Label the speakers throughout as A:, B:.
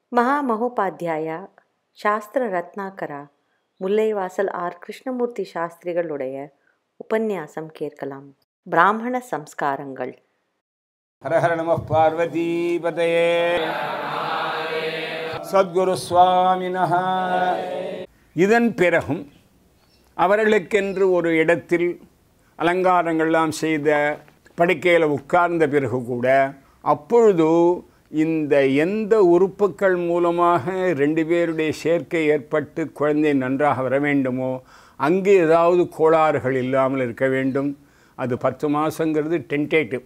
A: மகாமகோபாத்தியாய சாஸ்திர ரத்னாகரா முல்லைவாசல் ஆர். கிருஷ்ணமூர்த்தி சாஸ்திரிகளுடைய உபன்யாசம் கேட்கலாம். பிராமண சம்ஸ்காரங்கள்.
B: ஹரஹர நம பார்வதி பதயே சத்குரு சுவாமினஹ. இதன் பிறகும் அவர்களுக்கென்று ஒரு இடத்தில் அலங்காரங்கள்லாம் செய்த படுக்கையில் உட்கார்ந்த பிறகு கூட அப்பொழுது இந்த எந்த உறுப்புக்கள் மூலமாக ரெண்டு பேருடைய சேர்க்கை ஏற்பட்டு குழந்தை நன்றாக வர வேண்டுமோ அங்கே ஏதாவது கோளாறுகள் இல்லாமல் இருக்க வேண்டும். அது 10 மாதங்கிறது டென்டேட்டிவ்.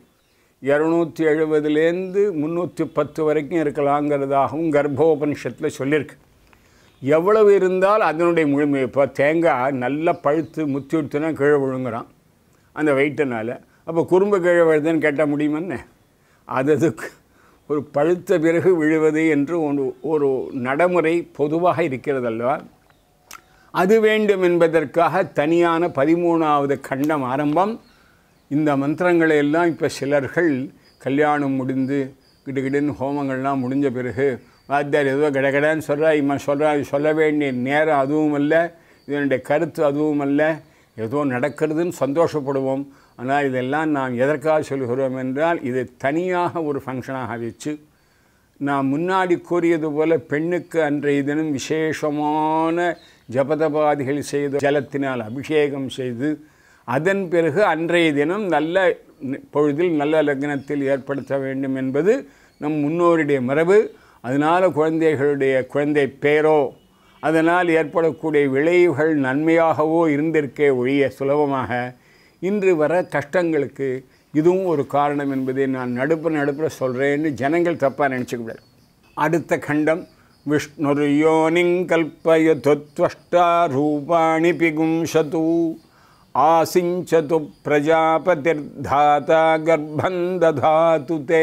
B: 270லேருந்து 310 வரைக்கும் இருக்கலாங்கிறதாகவும் கர்ப்போபனிஷத்தில் சொல்லியிருக்கு. எவ்வளவு இருந்தால் அதனுடைய முழுமை. இப்போ தேங்காய் நல்லா பழுத்து முத்தி விட்டுனா கீழே விழுங்குறான் அந்த வெயிட்டினால். அப்போ குறும்பு கீழே விழுதுன்னு கேட்டால் முடியுமென்ன? அதுக்கு ஒரு பழுத்த பிறகு விழுவது என்று ஒரு நடைமுறை பொதுவாக இருக்கிறதல்லவா? அது வேண்டும் என்பதற்காக தனியான 13வது கண்டம் ஆரம்பம். இந்த மந்திரங்களை எல்லாம் இப்போ சிலர்கள் கல்யாணம் முடிந்து கிடுகிடுன்னு ஹோமங்கள்லாம் முடிஞ்ச பிறகு வாத்தியார் ஏதோ கடகடான்னு சொல்ல வேண்டிய நேரம் அதுவும் அல்ல, இதனுடைய கருத்து அதுவும் அல்ல. ஏதோ நடக்கிறதுன்னு சந்தோஷப்படுவோம். ஆனால் இதெல்லாம் நாம் எதற்காக சொல்கிறோம் என்றால் இது தனியாக ஒரு ஃபங்க்ஷனாக வச்சு நான் முன்னாடி கூறியது போல் பெண்ணுக்கு அன்றைய தினம் விசேஷமான ஜபதபாதிகள் செய்து ஜலத்தினால் அபிஷேகம் செய்து அதன் பிறகு அன்றைய தினம் நல்ல பொழுதில் நல்ல லக்னத்தில் ஏற்படுத்த வேண்டும் என்பது நம் முன்னோருடைய மரபு. அதனால் குழந்தை பேரோ அதனால் ஏற்படக்கூடிய விளைவுகள் நன்மையாகவோ இருந்திருக்கே ஒழிய சுலபமாக இன்று வர கஷ்டங்களுக்கு இதுவும் ஒரு காரணம் என்பதை நான் நடுப்புற சொல்கிறேன்னு ஜனங்கள் தப்பாக நினச்சிக்கூடாது. அடுத்த கண்டம் விஷ்ணுர் யோனிங் கல்பய தொத்வஷ்டா ரூபாணி பிகும்சது ஆசிஞ்சது பிரஜாபதிர் தாதா கர்ப்பம் ததாது தே.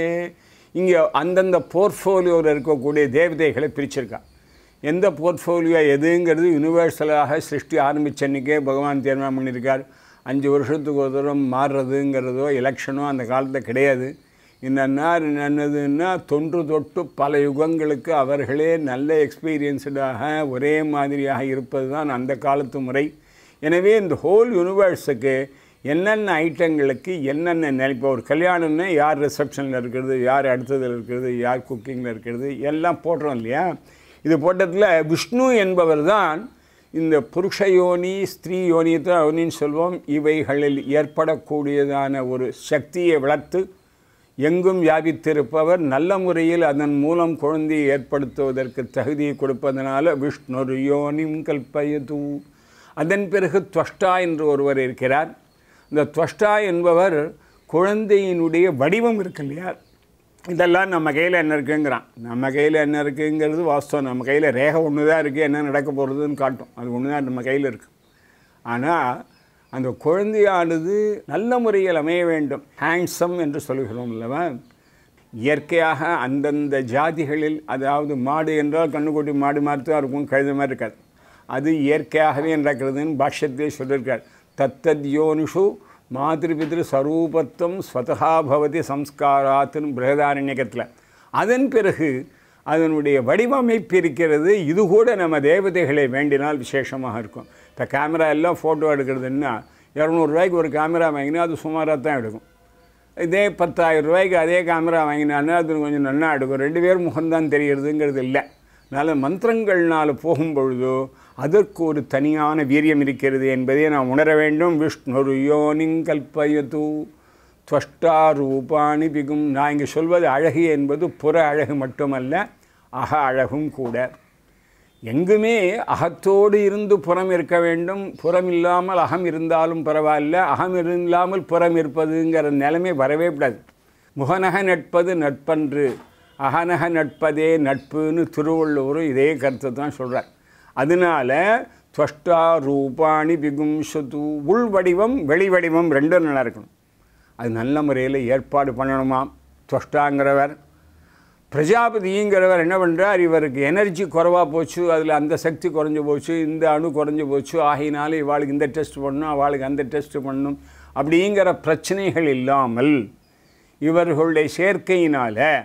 B: இங்கே அந்தந்த போர்ட்ஃபோலியோவில் இருக்கக்கூடிய தேவதைகளை பிரிச்சிருக்கா. எந்த போர்ட்ஃபோலியோ எதுங்கிறது யூனிவர்சலாக சிருஷ்டி ஆரம்பித்தன்னைக்கே பகவான் தீர்மானம் பண்ணியிருக்கார். 5 வருஷத்துக்கு ஒரு தூரம் மாறுறதுங்கிறதோ எலெக்ஷனோ அந்த காலத்தில் கிடையாது. இன்னன்னார் என்னதுன்னா தொன்று பல யுகங்களுக்கு அவர்களே நல்ல எக்ஸ்பீரியன்ஸ்டாக ஒரே மாதிரியாக இருப்பது தான் அந்த காலத்து முறை. எனவே இந்த ஹோல் யூனிவர்ஸுக்கு என்னென்ன ஐட்டங்களுக்கு என்னென்ன நினைப்போ ஒரு கல்யாணம்னா யார் ரிசப்ஷனில் இருக்கிறது, யார் அடுத்ததில் இருக்கிறது, யார் குக்கிங்கில் இருக்கிறது எல்லாம் போடுறோம் இல்லையா? இது போட்டதில் விஷ்ணு என்பவர் தான் இந்த புருஷ யோனி ஸ்திரீ யோனின்னு சொல்வோம். இவைகளில் ஏற்படக்கூடியதான ஒரு சக்தியை வளர்த்து எங்கும் வியாபித்திருப்பவர். நல்ல முறையில் அதன் மூலம் குழந்தையை ஏற்படுத்துவதற்கு தகுதியை கொடுப்பதனால விஷ்ணுர் யோனிம் கல்பயது. அதன் பிறகு துவஷ்டா என்று ஒருவர் இருக்கிறார். இந்த துவஷ்டா என்பவர் குழந்தையினுடைய வடிவம் இருக்கு இல்லையா? இதெல்லாம் நம்ம கையில் என்ன இருக்குங்கிறான். நம்ம கையில் என்ன இருக்குங்கிறது வாஸ்தவம். நம்ம கையில் ரேகை ஒன்று தான் இருக்குது, என்ன நடக்க போகிறதுன்னு காட்டும். அது ஒன்று தான் நம்ம கையில் இருக்குது. ஆனால் அந்த குழந்தையானது நல்ல முறையில் அமைய வேண்டும். ஹேண்ட்ஸம் என்று சொல்கிறோம் இல்லவா? இயற்கையாக அந்தந்த ஜாதிகளில், அதாவது மாடு என்றால் கண்ணுக்குட்டி மாடு மாதிரி தான் இருக்கும், கழுத மாதிரி இருக்காது. அது இயற்கையாகவே நடக்கிறதுன்னு பாஷ்யத்திலே சொல்லியிருக்கார். தத்தத் யோனிஷு மாதிருபிதிரு ஸ்வரூபத்துவம் ஸ்வதா பவதி சம்ஸ்காராத்துன்னு பிருகதாரண்யகத்தில். அதன் பிறகு அதனுடைய வடிவமைப்பு இருக்கிறது. இது கூட நம்ம தேவதைகளை வேண்டினால் விசேஷமாக இருக்கும். இப்போ கேமரா எல்லாம் ஃபோட்டோ எடுக்கிறதுன்னா 200 ரூபாய்க்கு ஒரு கேமரா வாங்கினா அது சுமாராக தான் எடுக்கும். இதே 10,000 ரூபாய்க்கு அதே கேமரா வாங்கினான்னா அது கொஞ்சம் நல்லா எடுக்கும். 2 பேர் முகம்தான் தெரிகிறதுங்கிறது இல்லை. அதனால் மந்திரங்கள்னால் போகும்பொழுதோ அதற்கு ஒரு தனியான வீரியம் இருக்கிறது என்பதை நாம் உணர வேண்டும். விஷ்ணுர் யோனிங் கல்பயது துவஷ்டா ரூபாணி பிகும். நான் இங்கே சொல்வது அழகு என்பது புற அழகு மட்டுமல்ல, அக அழகும் கூட. எங்குமே அகத்தோடு இருந்து புறம் இருக்க வேண்டும். புறம் இல்லாமல் அகம் இருந்தாலும் பரவாயில்ல, அகம் இல்லாமல் புறம் இருப்பதுங்கிற நிலைமை வரவே கூடாது. முகநக நட்பது நட்பன்று, அகநக நட்பதே நட்புன்னு திருவள்ளுவரும் இதே கருத்தை தான் சொல்கிறார். அதனால் துவஷ்டா ரூபாணி பிகும்சது. உள் வடிவம் வெளி வடிவம் ரெண்டும் நல்லா இருக்கணும். அது நல்ல முறையில் ஏற்பாடு பண்ணணுமாம். துவஷ்டாங்கிறவர் பிரஜாபதிங்கிறவர் என்ன பண்ணுறார்? இவருக்கு எனர்ஜி குறைவாக போச்சு, அதில் அந்த சக்தி குறைஞ்சி போச்சு, இந்த அணு குறைஞ்சி போச்சு, ஆகினால இவாளுக்கு இந்த டெஸ்ட் பண்ணணும், அவளுக்கு அந்த டெஸ்ட் பண்ணணும் அப்படிங்கிற பிரச்சனைகள் இல்லாமல் இவர்களுடைய சேர்க்கையினால்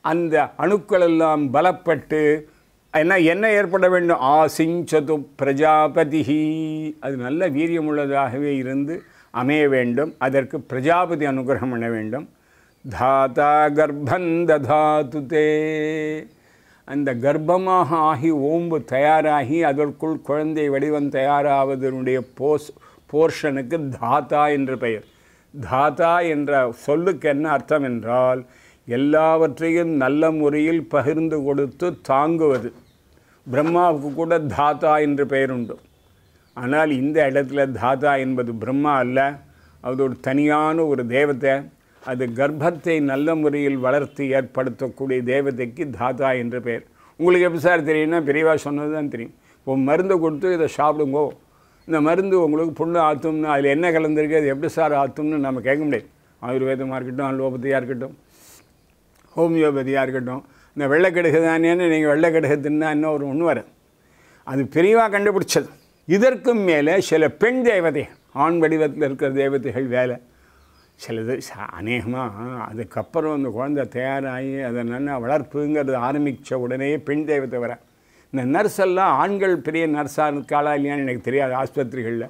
B: அந்த அணுக்கள் எல்லாம் பலப்பட்டு என்ன ஏற்பட வேண்டும்? ஆசிஞ்சது பிரஜாபதி, அது நல்ல வீரியமுள்ளதாகவே இருந்து அமைய வேண்டும். அதற்கு பிரஜாபதி அனுகிரகம் பண்ண வேண்டும். தாதா கர்ப்பம் ததாது தே, அந்த கர்ப்பமாக ஆகி ஓம்பு தயாராகி அதற்குள் குழந்தை வடிவம் தயாராவதனுடைய போர்ஷனுக்கு தாத்தா என்று பெயர். தாத்தா என்ற சொல்லுக்கு என்ன அர்த்தம் என்றால், எல்லாவற்றையும் நல்ல முறையில் பகிர்ந்து கொடுத்து தாங்குவது. பிரம்மாவுக்கு கூட தாத்தா என்று பெயர் உண்டு. ஆனால் இந்த இடத்துல தாத்தா என்பது பிரம்மா அல்ல, அது ஒரு தனியான ஒரு தேவதை. அது கர்ப்பத்தை நல்ல முறையில் வளர்த்து ஏற்படுத்தக்கூடிய தேவதைக்கு தாத்தா என்று பெயர். உங்களுக்கு எப்படி சார் தெரியும்னா, பெரியவா சொன்னது தான் தெரியும். இப்போ மருந்து கொடுத்து இதை சாப்பிடுங்கோ, இந்த மருந்து உங்களுக்கு புண்ணு ஆற்றும்னு அதில் என்ன கலந்துருக்கு, அது எப்படி சார் ஆற்றும்னு நம்ம கேட்க முடியாது. ஆயுர்வேதமாக இருக்கட்டும், அலோபதியாக இருக்கட்டும், ஹோமியோபதியாக இருக்கட்டும். இந்த வெள்ளைக்கடுகு தானேன்னு நீங்கள் வெள்ளைக்கடுகு தின்னா இன்னும் ஒரு ஒன்று வரும். அது பெரியவா கண்டுபிடிச்சது. இதற்கும் மேலே சில பெண் தேவதை, ஆண் வடிவத்தில் இருக்கிற தேவதைகள் வேலை சிலது அநேகமாக. அதுக்கப்புறம் அந்த குழந்தை தயாராகி அதை நல்லா வளர்ப்புங்கிறது ஆரம்பித்த உடனே பெண் தேவதை வர. இந்த நர்ஸ் எல்லாம் ஆண்கள் பெரிய நர்ஸாக இருக்காளா இல்லையான்னு எனக்கு தெரியாது. ஆஸ்பத்திரிகளில்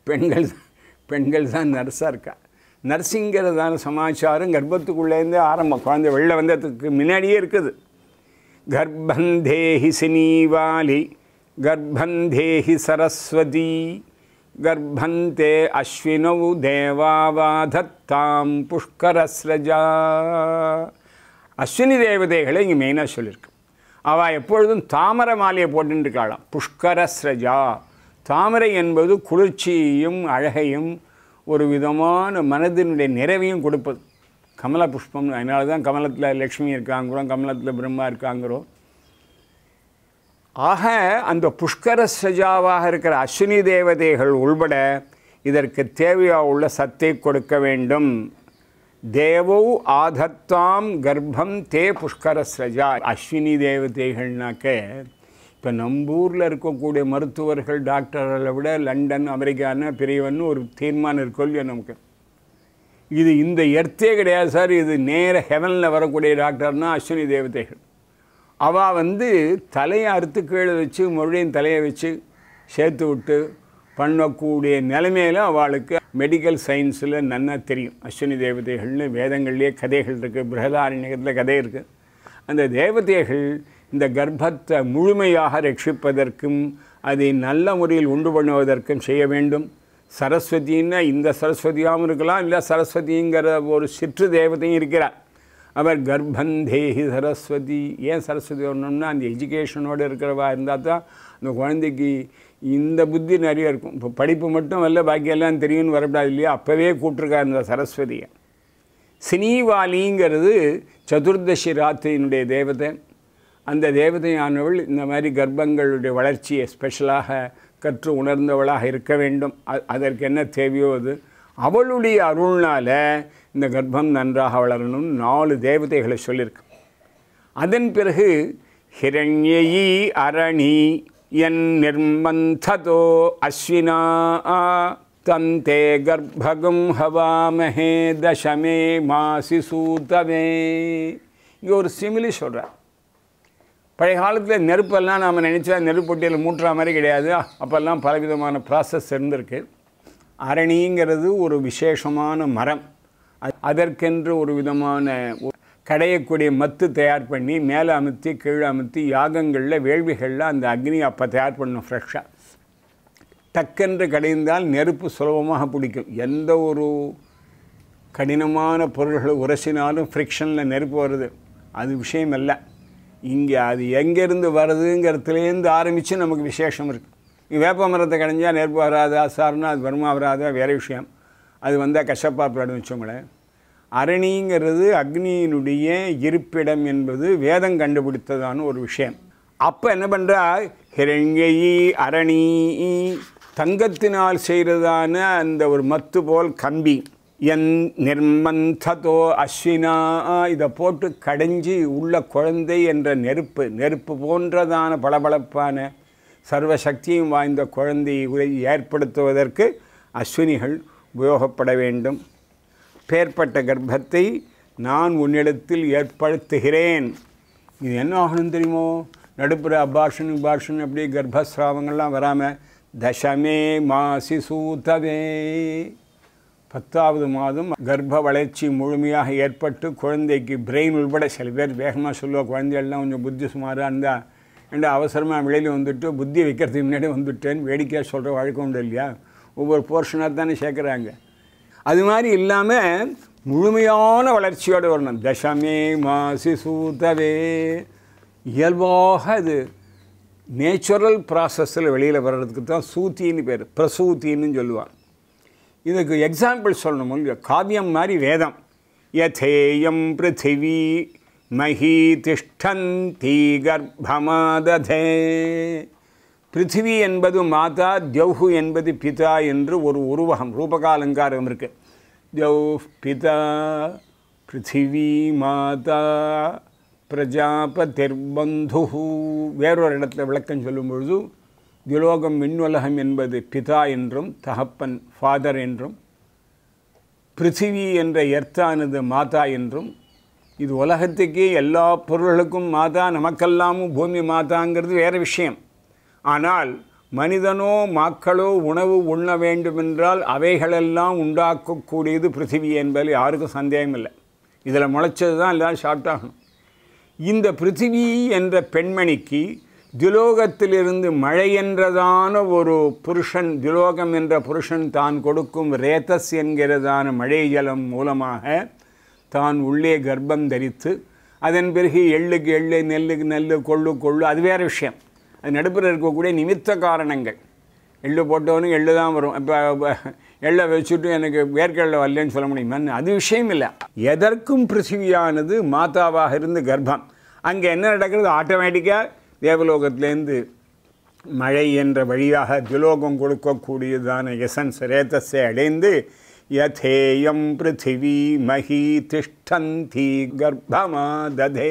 B: பெண்கள் தான் நர்ஸாக இருக்கா. நர்ஸிங்கிறதான சமாச்சாரம் கர்ப்பத்துக்குள்ளேருந்து ஆரம்பம். குழந்தை வெளில வந்ததுக்கு முன்னாடியே இருக்குது. கர்ப்பந்தேஹி சினீவாலி கர்ப்பந்தேஹி சரஸ்வதி கர்ப்பந்தே அஸ்வினவு தேவாவாதத்தாம் புஷ்கரஸ்ரஜா. அஸ்வினி தேவதைகளை இங்கே மெயினாக சொல்லியிருக்கு. அவள் எப்பொழுதும் தாமரை மாலையை போட்டுருக்காளாம். புஷ்கரஸ்ரஜா, தாமரை என்பது குளிர்ச்சியையும் அழகையும் ஒரு விதமான மனதினுடைய நிறைவையும் கொடுப்பது. கமல புஷ்பம், அதனால தான் கமலத்தில் லக்ஷ்மி இருக்காங்கிறோம், கமலத்தில் பிரம்மா இருக்காங்கிறோம். ஆக அந்த புஷ்கரஸ்ரஜாவாக இருக்கிற அஸ்வினி தேவதைகள் உள்பட இதற்கு தேவையாக உள்ள சத்தை கொடுக்க வேண்டும். தேவோ ஆதத்தாம் கர்ப்பம் தே புஷ்கரஸ்ரஜா. அஸ்வினி தேவதைகள்னாக்க இப்போ நம்பூரில் இருக்கக்கூடிய மருத்துவர்கள் டாக்டர்களை விட லண்டன் அமெரிக்கான்னு பெரியவன்னு ஒரு தீர்மானம் இருக்கோ இல்லையா நமக்கு. இது இந்த எர்த்தே கிடையாது சார், இது நேர ஹெவனில் வரக்கூடிய டாக்டர்னா அஸ்வினி தேவதைகள். அவள் தலையை அறுத்து கீழே வச்சு மறுபடியும் தலையை வச்சு சேர்த்து விட்டு பண்ணக்கூடிய நிலைமையில் அவளுக்கு மெடிக்கல் சயின்ஸில் நன்னா தெரியும். அஸ்வினி தேவதைகள்னு வேதங்கள்லேயே கதைகள் இருக்குது, பிரகதாரண்யத்தில் கதை இருக்குது. அந்த தேவதைகள் இந்த கர்ப்பத்தை முழுமையாக ரட்சிப்பதற்கும் அதை நல்ல முறையில் உண்டு பண்ணுவதற்கும் செய்ய வேண்டும். சரஸ்வதின்னா இந்த சரஸ்வதியாகவும் இருக்கலாம், இல்லை சரஸ்வதிங்கிற ஒரு சிற்று தேவதையும் இருக்கிறார். அவர் கர்ப்பந்தேஹி சரஸ்வதி. ஏன் சரஸ்வதி வரணும்னா அந்த எஜுகேஷனோடு இருக்கிறவா இருந்தால் தான் அந்த குழந்தைக்கு இந்த புத்தி நிறைய இருக்கும். இப்போ படிப்பு மட்டும் வரல, பாக்கியெல்லாம் தெரியும்னு வரக்கூடாது இல்லையா. அப்போவே கூப்பிட்ருக்கார் இந்த சரஸ்வதியை. சினீவாலிங்கிறது சதுர்தசி ராத்திரியினுடைய தேவதை. அந்த தேவதையானவள் இந்த மாதிரி கர்ப்பங்களுடைய வளர்ச்சியை ஸ்பெஷலாக கற்று உணர்ந்தவளாக இருக்க வேண்டும். அதற்கு என்ன தேவையோ அது அவளுடைய அருள்னால் இந்த கர்ப்பம் நன்றாக வளரணும்னு 4 தேவதைகளை சொல்லியிருக்கு. அதன் பிறகு ஹிரண்யயி அரணி என் நிர்மந்ததோ அஸ்வினா தந்தே கர்ப்பகம் ஹவாமஹே தசமே மாசி சூதவே. இங்கே ஒரு சிமிலி சொல்கிறார். பழைய காலத்தில் நெருப்பெல்லாம் நாம் நினச்சா நெருப்பு பொட்டியில் மூட்டுற மாதிரி கிடையாது. அப்போல்லாம் பலவிதமான ப்ராசஸ் இருந்திருக்கு. அரணிங்கிறது ஒரு விசேஷமான மரம். அதற்கென்று ஒரு விதமான கடையக்கூடிய மத்து தயார் பண்ணி மேலே அமுத்தி கீழே அமுத்தி யாகங்களில் வேள்விகளில் அந்த அக்னி அப்போ தயார் பண்ணணும் ஃப்ரெஷ்ஷாக. டக்கென்று கடைந்தால் நெருப்பு சுலபமாக பிடிக்கும். எந்த ஒரு கடினமான பொருள்களை உரசினாலும் ஃப்ரிக்ஷனில் நெருப்பு வருது, அது விஷயம் அல்ல. இங்கே அது எங்கேருந்து வருதுங்கிறதுலேருந்து ஆரம்பித்து நமக்கு விசேஷம் இருக்குது. வேப்ப மரத்தை கடைஞ்சால் நெருப்பு வராதா சார்னா அது வருமா வராதா வேறு விஷயம். அது வந்தால் கஷ்டப்பாக போய்டும் வச்சோங்களேன். அரணிங்கிறது அக்னியினுடைய இருப்பிடம் என்பது வேதம் கண்டுபிடித்ததான ஒரு விஷயம். அப்போ என்ன பண்ணுறா, ஹிரண்யயி அரணி, தங்கத்தினால் செய்கிறதான அந்த ஒரு மத்து போல் கம்பி, என் நிர்மந்ததோ அஸ்வினா, இதை போட்டு கடைஞ்சி உள்ள குழந்தை என்ற நெருப்பு போன்றதான பளபளப்பான சர்வசக்தியும் வாய்ந்த குழந்தையை ஏற்படுத்துவதற்கு அஸ்வினிகள் உபயோகப்பட வேண்டும். பேர்பட்ட கர்ப்பத்தை நான் உன்னிடத்தில் ஏற்படுத்துகிறேன். இது என்ன ஆகணும் தெரியுமோ? நடுப்புற அபாஷன் அப்படியே கர்ப்பஸ்ராவங்கள்லாம் வராமல் தசமே மாசி சூதவே 10வது மாதம் கர்ப்ப வளர்ச்சி முழுமையாக ஏற்பட்டு குழந்தைக்கு பிரெயின் உள்பட சில பேர் வேகமாக சொல்லுவோம், குழந்தைகள்லாம் கொஞ்சம் புத்தி சுமாராக இருந்தால் என்ற அவசரமாக வெளியில் வந்துட்டு புத்தி வைக்கிறதுக்கு முன்னாடி வந்துட்டேன்னு வேடிக்கையாக சொல்கிற வழக்கம் உண்டு இல்லையா? ஒவ்வொரு போர்ஷனாக தானே சேர்க்குறாங்க. அது மாதிரி இல்லாமல் முழுமையான வளர்ச்சியோடு வரணும். தசமே மாசி சூதவே இயல்பாக அது நேச்சுரல் ப்ராசஸில் வெளியில் வர்றதுக்கு தான் சூத்தின்னு பேர், பிரசூத்தின்னு சொல்லுவாள். இதுக்கு எக்ஸாம்பிள் சொல்லணும் இல்லையா? காவியம் மாதிரி வேதம். யதேயம் பிருத்திவி மஹி திஷ்டந்தி கர்ப்பமாததே. பிருத்திவி என்பது மாதா, தியௌஹு என்பது பிதா என்று ஒரு உருவகம் ரூபகாலங்காரம் இருக்குது. தியௌஹ் பிதா, பிருத்திவி மாதா, பிரஜாபதிர்பந்து. வேறொரு இடத்துல விளக்கம் சொல்லும் பொழுது திலோகம் விண்ணுலகம் என்பது பிதா என்றும் தகப்பன் ஃபாதர் என்றும், பிருத்திவி என்ற எர்த்தானது மாதா என்றும், இது உலகத்துக்கே எல்லா பொருள்களுக்கும் மாதா, நமக்கெல்லாமும் பூமி மாதாங்கிறது வேறு விஷயம். ஆனால் மனிதனோ மக்களோ உணவு உண்ண வேண்டுமென்றால் அவைகளெல்லாம் உண்டாக்கக்கூடியது பிருத்திவி என்பது யாருக்கும் சந்தேகம் இல்லை. இதில் முளைச்சது தான் எல்லாம் சாப்பிட்டாகணும். இந்த பிருத்திவி என்ற பெண்மணிக்கு திலோகத்திலிருந்து மழை என்றதான ஒரு புருஷன், திலோகம் என்ற புருஷன் தான் கொடுக்கும் ரேதஸ் என்கிறதான மழை ஜலம் மூலமாக தான் உள்ளே கர்ப்பம் தரித்து, அதன் பிறகு எள்ளுக்கு எள்ளு, நெல்லுக்கு நெல், கொள்ளு அது வேறு விஷயம். அது நடுப்புற இருக்கக்கூடிய நிமித்த காரணங்கள். எள்ளு போட்டவனுக்கு எள்ளு தான் வரும். இப்போ எள்ளை வச்சுட்டு எனக்கு வேர்க்கடலை வரலன்னு சொல்ல முடியுமா? அது விஷயம் இல்லை. எதற்கும் பிருத்திவியானது மாதாவாக இருந்து கர்ப்பம். அங்கே என்ன நடக்கிறது? ஆட்டோமேட்டிக்காக தேவலோகத்திலேருந்து மழை என்ற வழியாக திலோகம் கொடுக்கக்கூடியதான எசன்ஸ் ரேதஸை அடைந்து யதேயம் பிருத்திவி மஹி திஷ்டந்தி கர்ப்பமாததே.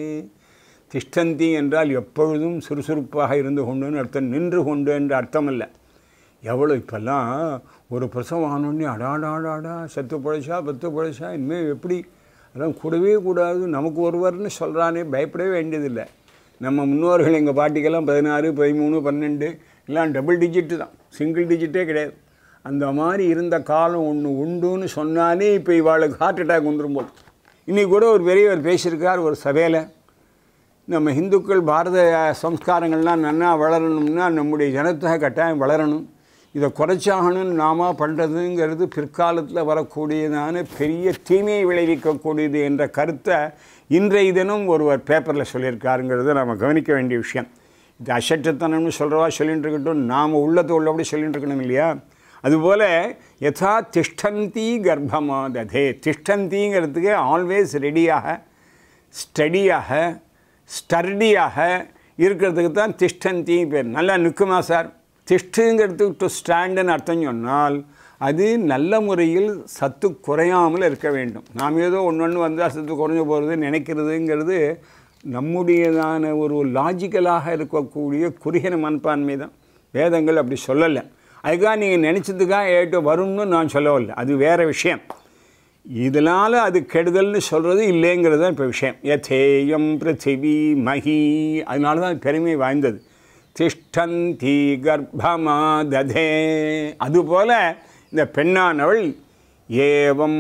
B: திஷ்டந்தி என்றால் எப்பொழுதும் சுறுசுறுப்பாக இருந்து கொண்டுன்னு அர்த்தம், நின்று கொண்டு என்ற அர்த்தம் இல்லை. எவ்வளோ இப்போல்லாம் ஒரு பிரசவம் ஆனோடனே அடாடாடாடா செத்து பிழைச்சா பத்து பிழைச்சா இனிமேல் எப்படி, அதெல்லாம் கூடவே கூடாது, நமக்கு ஒருவர்னு சொல்கிறானே, பயப்படவே வேண்டியதில்லை. நம்ம முன்னோர்கள் எங்கள் பாட்டிக்கெல்லாம் 16, 13, 12 எல்லாம் டபுள் டிஜிட்டு தான், சிங்கிள் டிஜிட்டே கிடையாது. அந்த மாதிரி இருந்த காலம் ஒன்று உண்டுன்னு சொன்னாலே இப்போ இவாளுக்கு ஹார்ட் அட்டாக் வந்துடும் போது. இன்றைக்கி கூட ஒரு பெரியவர் பேசியிருக்கார் ஒரு சபையில், நம்ம இந்துக்கள் பாரத சம்ஸ்காரங்கள்லாம் நன்னா வளரணும்னா நம்முடைய ஜனத்தொகை கட்டாயம் வளரணும், இதை குறைச்சாகணும்னு நாம பண்ணுறதுங்கிறது பிற்காலத்தில் வரக்கூடியதான பெரிய தீமையை விளைவிக்கக்கூடியது என்ற கருத்தை இன்றைய தினம் ஒருவர் பேப்பரில் சொல்லியிருக்காருங்கிறத நாம் கவனிக்க வேண்டிய விஷயம். இது அசட்டத்தனம்னு சொல்கிறவா சொல்லிகிட்டு இருக்கட்டும், நாம் உள்ளத்தை உள்ளபடி சொல்லிகிட்டு இருக்கணும் இல்லையா? அதுபோல் யதா திஷ்டந்தி கர்ப்பமாததே. திஷ்டந்திங்கிறதுக்கு ஆல்வேஸ் ரெடியாக, ஸ்டடியாக, ஸ்டர்டியாக இருக்கிறதுக்கு தான் திஷ்டந்தி பேர். நல்லா நிற்குமா சார்? திஷ்டுங்கிறதுக்கு டு ஸ்டாண்டுன்னு அர்த்தம் சொன்னால் அது நல்ல முறையில் சத்து குறையாமல் இருக்க வேண்டும். நாம் ஏதோ ஒன்று வந்தால் சத்து குறைஞ்ச போகிறது நினைக்கிறதுங்கிறது நம்முடையதான ஒரு லாஜிக்கலாக இருக்கக்கூடிய குறுகின மனப்பான்மை தான். வேதங்கள் அப்படி சொல்லலை. அதுக்காக நீங்கள் நினச்சதுக்காக ஏட்டு வரும்னு நான் சொல்லவில்லை, அது வேறு விஷயம். இதனால் அது கெடுதல்னு சொல்கிறது இல்லைங்கிறது தான் இப்போ விஷயம். யதேயம் பிருத்திவி மஹி, அதனால தான் பெருமை வாய்ந்தது. திஷ்டந்தி கர்ப்பமாததே. அதுபோல் இந்த பெண்ணானவள் ஏவம்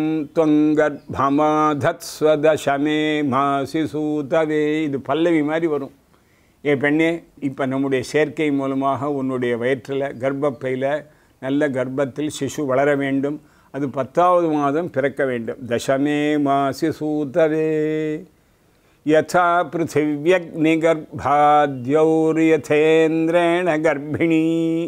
B: தொங்கர்ப்பமாதத்ஸ்வதசமே மாசி சூதவே, இது பல்லவி மாதிரி வரும். ஏ பெண்ணே, இப்போ நம்முடைய சேர்க்கை மூலமாக உன்னுடைய வயிற்றில் கர்ப்பப்பையில் நல்ல கர்ப்பத்தில் சிசு வளர வேண்டும், அது 10வது மாதம் பிறக்க வேண்டும். தசமே மாசி சூதவே யதா பிருத்திவ்யக்னிகர்பாத்யௌர்யதேந்திரேண கர்ப்பிணீ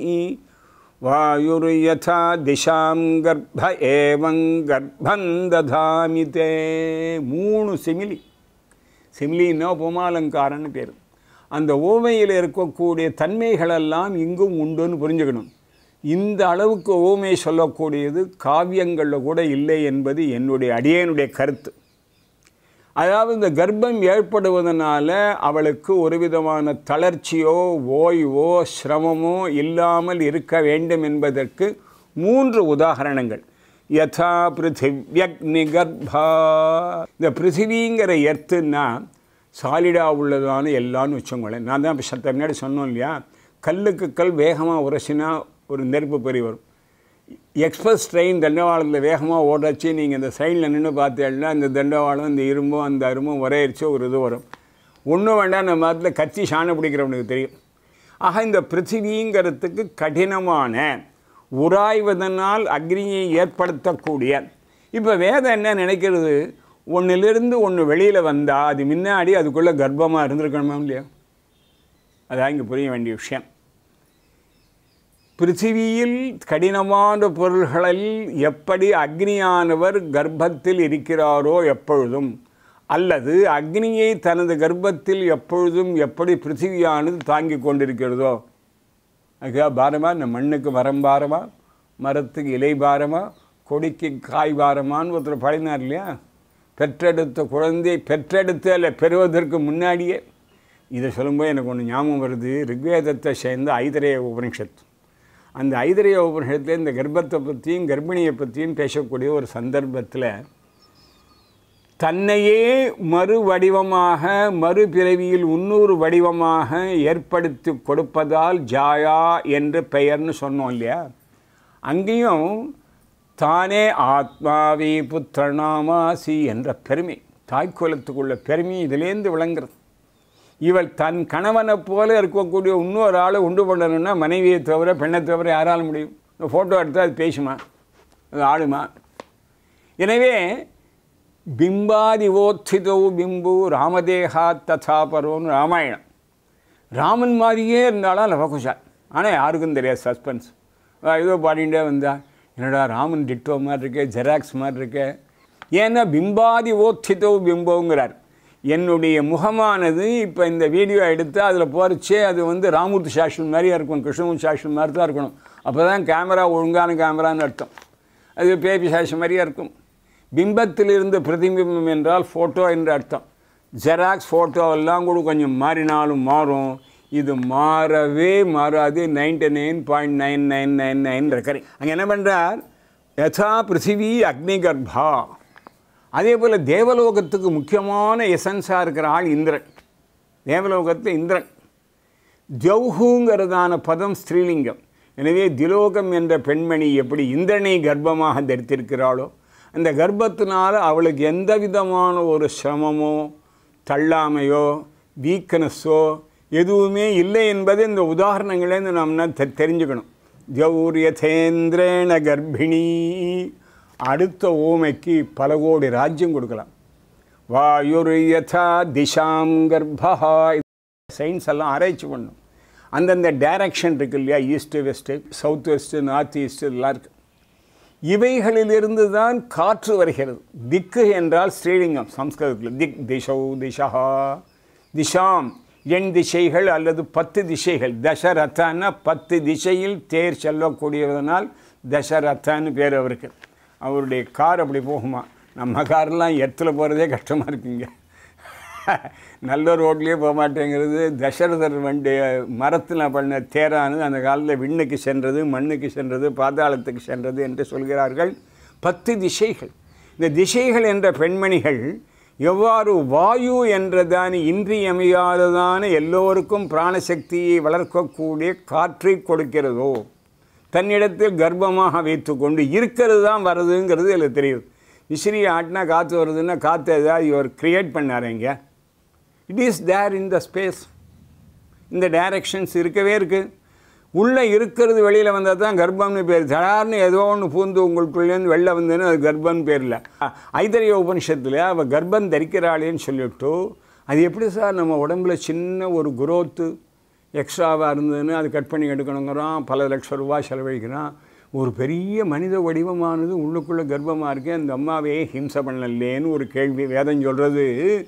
B: வாயுர்யதா திசாம் கர்ப்ப ஏவங் கர்ப்பம் ததாமி தே. 3 சிமிலி. சிமிலின்னா உபமாலங்காரன்னு பேர். அந்த ஓமையில் இருக்கக்கூடிய தன்மைகளெல்லாம் இங்கும் உண்டுன்னு புரிஞ்சுக்கணும். இந்த அளவுக்கு ஓமை சொல்லக்கூடியது காவியங்களில் கூட இல்லை என்பது என்னுடைய அடியனுடைய கருத்து. அதாவது இந்த கர்ப்பம் ஏற்படுவதனால அவளுக்கு ஒரு விதமான தளர்ச்சியோ ஓய்வோ சிரமமோ இல்லாமல் இருக்க வேண்டும் என்பதற்கு 3 உதாரணங்கள். யதா பிருத்திவ்யக்னி கர்ப்பா. இந்த பிருத்திவிங்கிற எர்த்துன்னா சாலிடாக உள்ளதான எல்லான்னு வச்சோங்களேன். நான் தான் இப்போ சத்த முன்னாடி சொன்னோம் இல்லையா, கல்லுக்கு கல் வேகமாக உரசினா ஒரு நெருப்பு பெரிய வரும். எக்ஸ்பிரஸ் ட்ரெயின் தண்டவாளத்தில் வேகமாக ஓடச்சு நீங்கள் இந்த சைடில் நின்று பார்த்தீங்கன்னா இந்த தண்டவாளம் இந்த இரும்பும் அந்த அரும்பும் உரையரிச்சு ஒரு இது வரும். ஒன்றும் வேண்டாம், நம்ம அதில் கத்தி சாணம் பிடிக்கிறவனுக்கு தெரியும். ஆக இந்த பிருத்திவிங்கிறதுக்கு கடினமான உராய்வதனால் அக்னியை ஏற்படுத்தக்கூடிய. இப்போ வேதம் என்ன நினைக்கிறது, ஒன்றிலிருந்து ஒன்று வெளியில் வந்தால் அது முன்னாடி அதுக்குள்ளே கர்ப்பமாக இருந்திருக்கணுமா இல்லையா? அதான் இங்கே புரிய வேண்டிய விஷயம். பிருத்திவியில் கடினமான பொருள்களில் எப்படி அக்னியானவர் கர்ப்பத்தில் இருக்கிறாரோ எப்பொழுதும், அல்லது அக்னியை தனது கர்ப்பத்தில் எப்பொழுதும் எப்படி பிருத்திவியானது தாங்கி கொண்டிருக்கிறதோ, அதுக்காக பாரமா, இந்த மண்ணுக்கு மரம் பாரமா, மரத்துக்கு இலை பாரமா, கொடிக்கு காய் பாரமான்னு ஒருத்தர் பாடினார் இல்லையா? பெற்றெடுத்த குழந்தை பெற்றெடுத்த இல்லை பெறுவதற்கு முன்னாடியே. இதை சொல்லும்போது எனக்கு ஒன்று ஞாபகம் வருது. ரிக்வேதத்தை சேர்ந்த ஐதரேய உபனிஷத்து. அந்த ஐதரேய உபனிஷத்தில் இந்த கர்ப்பத்தை பற்றியும் கர்ப்பிணியை பற்றியும் பேசக்கூடிய ஒரு சந்தர்ப்பத்தில் தன்னையே மறு வடிவமாக மறுபிறவியில் இன்னொரு வடிவமாக ஏற்படுத்தி கொடுப்பதால் ஜாயா என்று பெயர்னு சொன்னோம் இல்லையா? அங்கேயும் தானே ஆத்மாவி புத்திரநாமாசி என்ற பெருமை, தாய்க்குலத்துக்குள்ள பெருமை இதிலேருந்து விளங்குறது. இவள் தன் கணவனை போல இருக்கக்கூடிய இன்னொரு ஆளை உண்டு பண்ணணும்னா மனைவியை தவிர பெண்ணை தவிர யாரால் முடியும்? இந்த ஃபோட்டோ எடுத்தால் அது பேசுமா, அது ஆடுமா? எனவே பிம்பாதிவோத்திதோ பிம்பு ராமதேகா ததாபரோன்னு ராமாயணம். ராமன் மாதிரியே இருந்தாலும் லவகுஷால். ஆனால் யாருக்கும் தெரியாது, சஸ்பென்ஸ். ஏதோ பாடிகிட்டே வந்தா என்னடா ராமன் டிட்டோ மாதிரி இருக்கே, ஜெராக்ஸ் மாதிரி இருக்கே. ஏன்னா பிம்பாதிவோத்திதோ பிம்போங்கிறார். என்னுடைய முகமானது இப்போ இந்த வீடியோ எடுத்து அதில் போகிறச்சே அது ராமூர்த்தி சாஸ்திரம் மாதிரியே இருக்கும், கிருஷ்ணமூர்த்தி சாஸ்திரம் மாதிரி தான் இருக்கணும். அப்போ தான் கேமரா ஒழுங்கான கேமரான்னு அர்த்தம். அது பேபி சாஸ்திரம் மாதிரியே இருக்கும். பிம்பத்திலிருந்து பிரதிபிம்பம் என்றால் ஃபோட்டோ என்று அர்த்தம். ஜெராக்ஸ் ஃபோட்டோவெல்லாம் கூட கொஞ்சம் மாறினாலும் மாறும். இது மாறவே மாறாது. 99.9999 ரெக்கரிங். அங்கே என்ன பண்ணுறார், யதா பிருத்திவி அக்னி கர்ப்பா. அதே போல் தேவலோகத்துக்கு முக்கியமான எசன்ஸாக இருக்கிற ஆள் இந்திரன். தேவலோகத்தில் இந்திரன். ஜௌஹுங்கிறதான பதம் ஸ்ரீலிங்கம். எனவே திலோகம் என்ற பெண்மணி எப்படி இந்திரனை கர்ப்பமாக தரித்திருக்கிறாளோ, அந்த கர்ப்பத்தினால் அவளுக்கு எந்த விதமான ஒரு சிரமமோ தள்ளாமையோ வீக்னஸோ எதுவுமே இல்லை என்பது இந்த உதாரணங்களேருந்து நாம் தெரிஞ்சுக்கணும். ஜௌரியதேந்திரேண கர்ப்பிணி. அடுத்த ஓமைக்கு பல கோடி ராஜ்யம் கொடுக்கலாம். வாயுர் யதா திசாம் கர்ப்பா. சயின்ஸ் எல்லாம் ஆராய்ச்சி பண்ணும். அந்தந்த டைரக்ஷன் இருக்குது இல்லையா, east west, south west, north east, இதெல்லாம் இருக்குது. இவைகளிலிருந்து தான் காற்று வருகிறது. திக்கு என்றால் ஸ்ரீலிங்கம் சம்ஸ்கிருதத்தில். திக் திசௌ திசா திசாம் எண் திசைகள் அல்லது 10 திசைகள். தசரத்தான்னா 10 திசையில் தேர் செல்லக்கூடியதனால் தசரத்தான்னு பேர் அவருக்கு. அவருடைய கார் அப்படி போகுமா. நம்ம காரெலாம் எர்த்தில் போகிறதே கஷ்டமாக இருக்குங்க. நல்ல ரோட்லேயே போக மாட்டேங்கிறது. தசரதர் வண்டி மரத்தில் பண்ண தேரானது அந்த காலத்தில் விண்ணுக்கு சென்றது, மண்ணுக்கு சென்றது, பாதாளத்துக்கு சென்றது என்று சொல்கிறார்கள். 10 திசைகள். இந்த திசைகள் என்ற பெண்மணிகள் எவ்வாறு வாயு என்றதான இன்றியமையாததான எல்லோருக்கும் பிராணசக்தியை வளர்க்கக்கூடிய காற்றை கொடுக்கிறதோ, தன்னிடத்தில் கர்ப்பமாக வைத்து கொண்டு இருக்கிறது தான் வருதுங்கிறது எனக்கு தெரியுது. விசிறி ஆட்டினா காற்று வருதுன்னா காற்று ஏதாவது இவர் க்ரியேட் பண்ணாருங்க. It is there in the space. இந்த டைரக்ஷன்ஸ் இருக்கவே இருக்குது. உள்ளே இருக்கிறது வெளியில் வந்தால் தான் கர்ப்பம்னு பேர். தடார்னு ஏதோ ஒன்று பூந்து உங்களுக்குள்ளேருந்து வெளில வந்ததுன்னு அது கர்ப்பம்னு பேரில். ஐதரிய உபனிஷத்தில் அவள் கர்ப்பம் தரிக்கிறாளேன்னு சொல்லிவிட்டு, அது எப்படி சார் நம்ம உடம்புல சின்ன ஒரு குரோத்து எக்ஸ்ட்ராவாக இருந்ததுன்னு அது கட் பண்ணி எடுக்கணுங்கிறான், பல லட்சம் ரூபா செலவழிக்கிறான். ஒரு பெரிய மனித வடிவமானது உள்ளுக்குள்ளே கர்ப்பமாக இருக்கேன், அந்த அம்மாவையே ஹிம்சை பண்ணலேன்னு ஒரு கேள்வி வேதம் சொல்கிறது.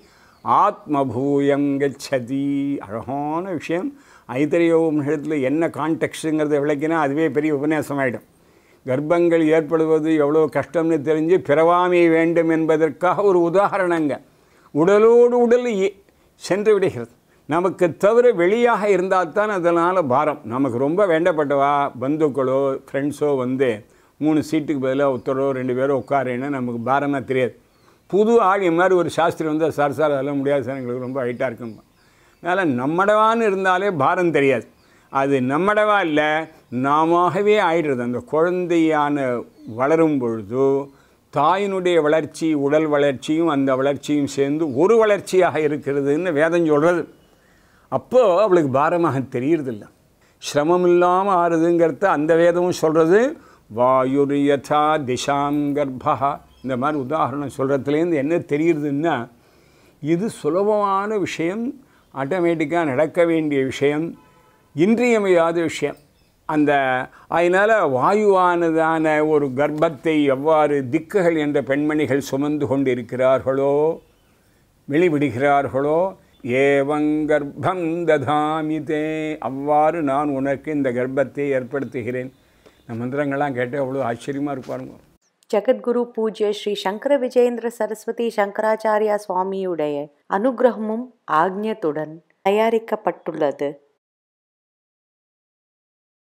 B: ஆத்மபூயங்கச்சதி. அழகான விஷயம். ஐதரிய உபநிஷத்தில் என்ன கான்டெக்ஸ்ட்டுங்கிறத விளக்கினா அதுவே பெரிய உபன்யாசமாயிடும். கர்ப்பங்கள் ஏற்படுவது எவ்வளோ கஷ்டம்னு தெரிஞ்சு பிறவாமை வேண்டும் என்பதற்காக ஒரு உதாரணங்க. உடலோடு உடல் சென்று விடுகிறது. நமக்கு தவிர வெளியாக இருந்தால்தான் அதனால் பாரம். நமக்கு ரொம்ப வேண்டப்பட்டவா பந்துக்களோ ஃப்ரெண்ட்ஸோ 3 சீட்டுக்கு பதிலாக ஒருத்தரோ 2 பேரோ உட்காரேன்னா நமக்கு பாரமாக தெரியாது. புது ஆள் மாதிரி ஒரு சாஸ்திரி வந்து சார் அதெல்லாம் முடியாது சார், எங்களுக்கு ரொம்ப ஹைட்டாக இருக்கும்பா. அதனால் நம்மடவான்னு இருந்தாலே பாரம் தெரியாது. அது நம்மடவா இல்லை, நாமவே ஆயிடுறது. அந்த குழந்தையான வளரும் பொழுது தாயினுடைய வளர்ச்சி, உடல் வளர்ச்சியும் அந்த வளர்ச்சியும் சேர்ந்து ஒரு வளர்ச்சியாக இருக்கிறதுன்னு வேதம் சொல்கிறது. அப்போது அவளுக்கு பாரமாக தெரியுறதில்ல, சிரமம் இல்லாமல் ஆறுதுங்கிறத அந்த வேதமும் சொல்கிறது. வாயுர் யதா திசாம் கர்ப்பா, இந்த மாதிரி உதாரணம் சொல்கிறதுலேருந்து என்ன தெரியுதுன்னா, இது சுலபமான விஷயம், ஆட்டோமேட்டிக்காக நடக்க வேண்டிய விஷயம், இன்றியமையாத விஷயம். அதனால் வாயுவானதான ஒரு கர்ப்பத்தை எவ்வாறு திக்குகள் என்ற பெண்மணிகள் சுமந்து கொண்டிருக்கிறார்களோ, வெளிவிடுகிறார்களோ, ஏவங்கர்ப்பம் ததாமிதே, அவ்வாறு நான் உனக்கு இந்த கர்ப்பத்தை ஏற்படுத்துகிறேன். இந்த மந்திரங்கள்லாம் கேட்டு அவ்வளோ ஆச்சரியமாக இருப்பாருங்க.
A: ஜெகத்குரு பூஜ்ய ஸ்ரீ சங்கர விஜயேந்திர சரஸ்வதி சங்கராச்சாரியா சுவாமியுடைய அனுகிரகமும் ஆக்ஞத்துடன் தயாரிக்கப்பட்டுள்ளது.